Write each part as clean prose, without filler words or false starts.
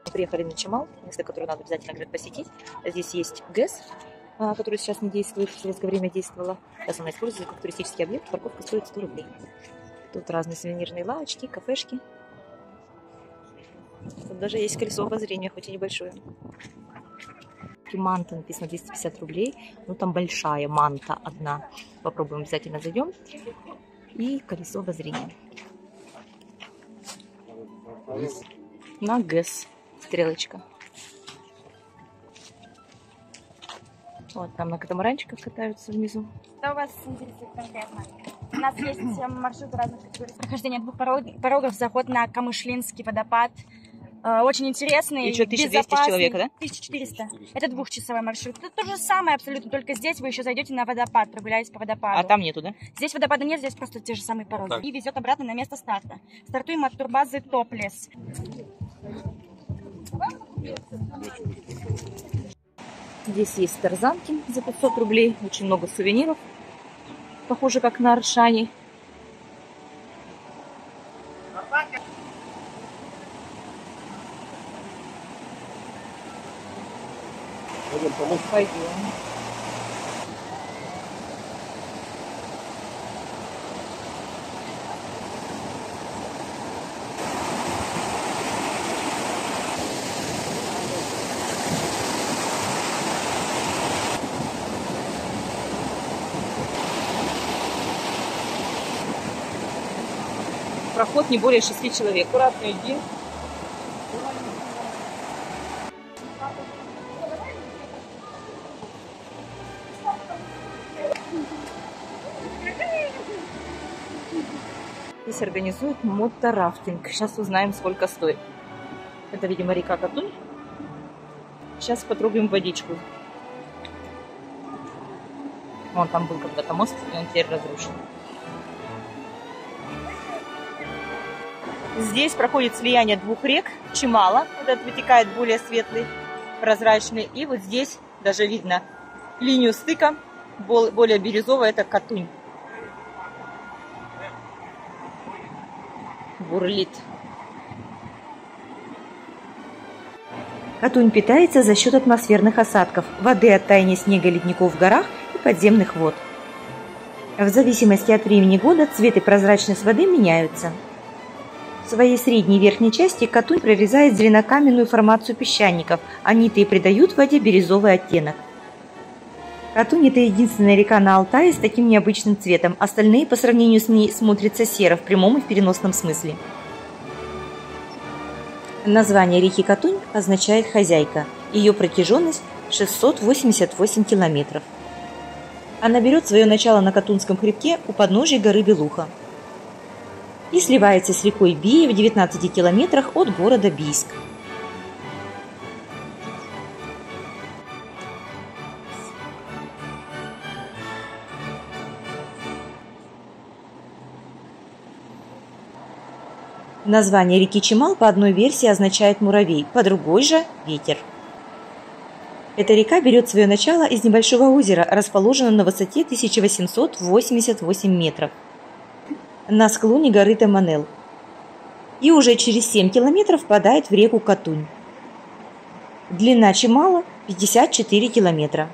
Приехали на Чимал, место, которое надо обязательно, говорят, посетить. Здесь есть ГЭС, который сейчас не действует, в советское время действовала. Сейчас она используется как туристический объект, парковка стоит 100 рублей. Тут разные сувенирные лавочки, кафешки. Тут даже есть колесо обозрения, хоть и небольшое. Манта написано 250 рублей. Ну, там большая манта одна. Попробуем, обязательно зайдем. И колесо обозрения. На ГЭС стрелочка. Вот там на катамаранчиках катаются внизу. Что вас интересует конкретно? У нас есть маршруты разных категорий. Прохождение 2 порогов, заход на Камышлинский водопад. Очень интересный, и что, 1200 человек, да? 1400. Это 2-часовой маршрут. Это то же самое абсолютно, только здесь вы еще зайдете на водопад, прогуляетесь по водопаду. А там нету, да? Здесь водопада нет, здесь просто те же самые пороги. И везет обратно на место старта. Стартуем от турбазы Топлес. Здесь есть тарзанки за 500 рублей. Очень много сувениров. Похоже, как на Аршане. Пойдем. Проход не более 6 человек. Аккуратно иди. Здесь организуют моторафтинг. Сейчас узнаем, сколько стоит. Это, видимо, река Катунь. Сейчас попробуем водичку. Вон там был когда-то мост, и он теперь разрушен. Здесь проходит слияние 2 рек. Чимала, вот этот вытекает более светлый, прозрачный. И вот здесь даже видно линию стыка, более бирюзовая, это Катунь. Бурлит. Катунь питается за счет атмосферных осадков, воды от таяния снега и ледников в горах и подземных вод. В зависимости от времени года цвет и прозрачность воды меняются. В своей средней и верхней части Катунь прорезает зеленокаменную формацию песчаников, они-то и придают воде бирюзовый оттенок. Катунь – это единственная река на Алтае с таким необычным цветом, остальные по сравнению с ней смотрятся серо в прямом и в переносном смысле. Название реки Катунь означает «хозяйка», ее протяженность 688 километров. Она берет свое начало на Катунском хребте у подножия горы Белуха и сливается с рекой Бия в 19 километрах от города Бийск. Название реки Чимал по одной версии означает «муравей», по другой же – «ветер». Эта река берет свое начало из небольшого озера, расположенного на высоте 1888 метров на склоне горы Таманел, и уже через 7 километров впадает в реку Катунь. Длина Чимала – 54 километра.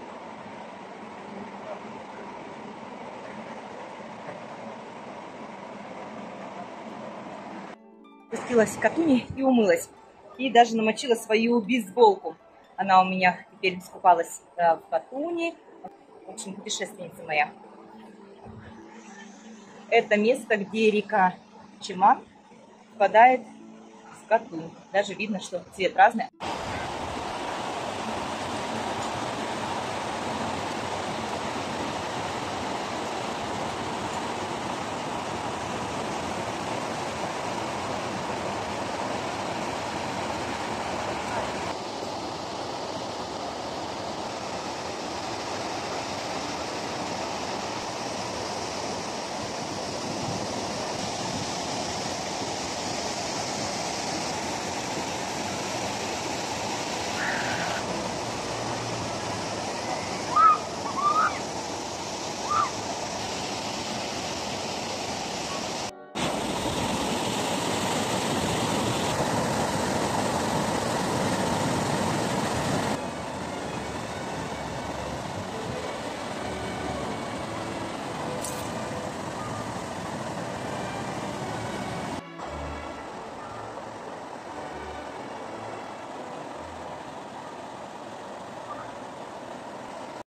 Спустилась в Катуни и умылась. И даже намочила свою бейсболку. Она у меня теперь искупалась в Катуни. В общем, путешественница моя. Это место, где река Чимал впадает в Катунь. Даже видно, что цвет разный.